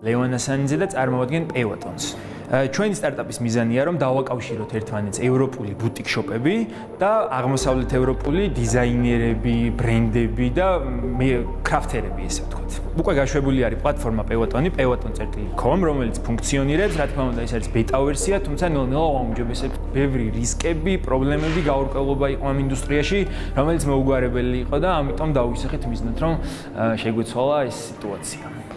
ლევან ასანიძე და წარმოვადგენ პევატონს. ჩვენი სტარტაპის მიზანია რომ დავაკავშიროთ ერთმანეთს ევროპული ბუტიკ შოპები და აღმოსავლეთ ევროპული დიზაინერები, ბრენდები და კრაფტერები ესე ვთქვათ. უკვე გაშვებული არის პლატფორმა პევატონი, pewaton.com, რომელიც ფუნქციონირებს, რა თქმა უნდა, ეს არის ბეტა ვერსია, თუმცა ნელ-ნელა აუმჯობესებს ბევრი რისკები, პრობლემები, გაურკვევლობა იყო ამ ინდუსტრიაში, რომელიც მოუგვარებელი იყო და ამიტომ დავისახეთ მიზნად, რომ შეგვეცვალა ეს სიტუაცია.